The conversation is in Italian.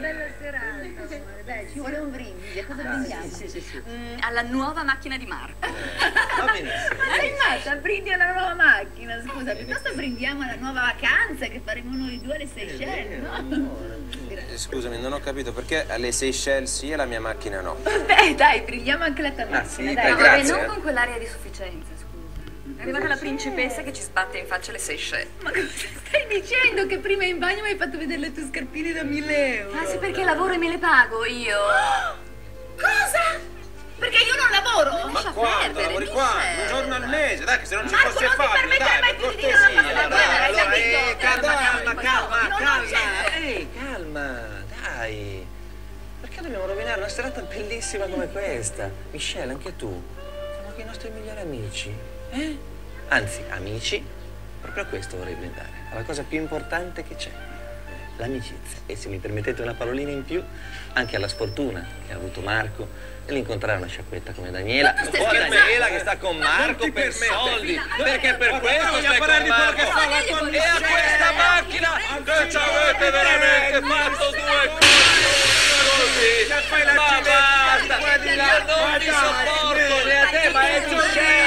bella serata, amore. Dai, ci vuole un brindisi. A cosa brindiamo? Sì. Alla nuova macchina di Marco. Va benissimo. Ma sei matta? Brindi alla nuova macchina, scusa. Piuttosto brindiamo alla nuova vacanza che faremo noi due alle Seychelles, no? Scusami, non ho capito perché alle Seychelles sì e la mia macchina no. Vabbè, dai, brindiamo anche la tua macchina, sì, dai. No, grazie. vabbè, non con quell'aria di sufficienza, scusa. È arrivata la principessa che ci sbatte in faccia le Seychelles. Ma cosa stai dicendo? Che prima in bagno mi hai fatto vedere le tue scarpine da 1.000 euro? Ah sì, perché lavoro e me le pago io. Cosa? Perché io non lavoro? Ma quando? Lavori quando? Un giorno al mese, dai, che se non ci Marco, fosse non ti Fabio, permettere dai, mai per più di dire una cosa cortesia. del genere, hai capito? Calma, dai. Perché dobbiamo rovinare una serata bellissima come questa? Michelle, anche tu. Siamo anche i nostri migliori amici, eh? Anzi, amici, proprio a questo vorrei brindare, alla cosa più importante che c'è, l'amicizia. E se mi permettete una parolina in più, anche alla sfortuna che ha avuto Marco nell'incontrare una sciacquetta come Daniela. O Daniela che sta con Marco per soldi, perché per questo stai con Marco. E a questa macchina che ci avete veramente fatto due così. Ma basta, io non vi sopporto né a te, ma è Giuseppe.